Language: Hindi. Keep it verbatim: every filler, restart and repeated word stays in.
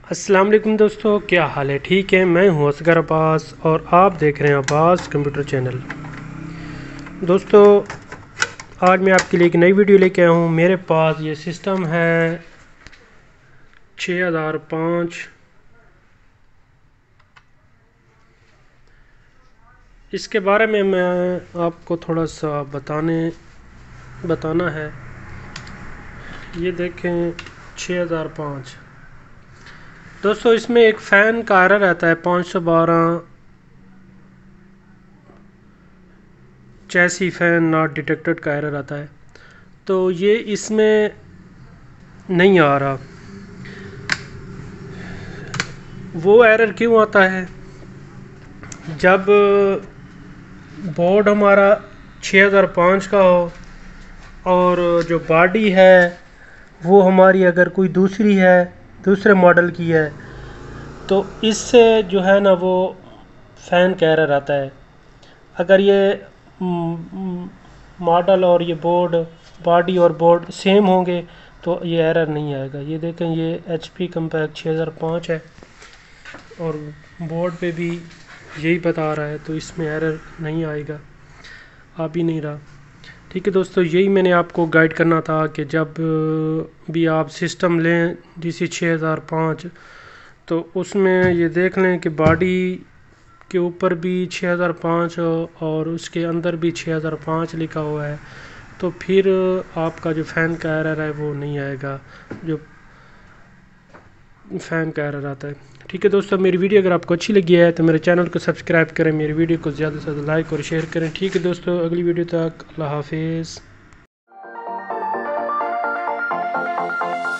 अस्सलाम वालेकुम दोस्तों, क्या हाल है? ठीक है, मैं हूं असगर अब्बास और आप देख रहे हैं अब्बास कंप्यूटर चैनल। दोस्तों, आज मैं आपके लिए एक नई वीडियो लेके आया हूं। मेरे पास ये सिस्टम है छः हज़ार पाँच। इसके बारे में मैं आपको थोड़ा सा बताने बताना है। ये देखें, छः हज़ार पाँच। दोस्तों, इसमें एक फ़ैन का एरर रहता है पाँच सौ बारह चैसी फ़ैन नॉट डिटेक्टेड का एरर आता है। तो ये इसमें नहीं आ रहा। वो एरर क्यों आता है? जब बोर्ड हमारा छः हज़ार पाँच का हो और जो बॉडी है वो हमारी अगर कोई दूसरी है, दूसरे मॉडल की है, तो इससे जो है ना वो फ़ैन का एरर आता है। अगर ये मॉडल और ये बोर्ड, बॉडी और बोर्ड सेम होंगे तो ये एरर नहीं आएगा। ये देखें, ये एच पी कम्पैक्ट छः हज़ार पाँच है और बोर्ड पे भी यही बता रहा है, तो इसमें एरर नहीं आएगा, आ भी नहीं रहा। ठीक है दोस्तों, यही मैंने आपको गाइड करना था कि जब भी आप सिस्टम लें डी सी छः हज़ार पाँच, तो उसमें ये देख लें कि बॉडी के ऊपर भी छः हज़ार पाँच और उसके अंदर भी छः हज़ार पाँच लिखा हुआ है, तो फिर आपका जो फ़ैन का एरर है वो नहीं आएगा, जो फ़ैन का एरर आता है। ठीक है दोस्तों, मेरी वीडियो अगर आपको अच्छी लगी है तो मेरे चैनल को सब्सक्राइब करें, मेरी वीडियो को ज़्यादा से ज़्यादा लाइक और शेयर करें। ठीक है दोस्तों, अगली वीडियो तक अल्लाह हाफिज़।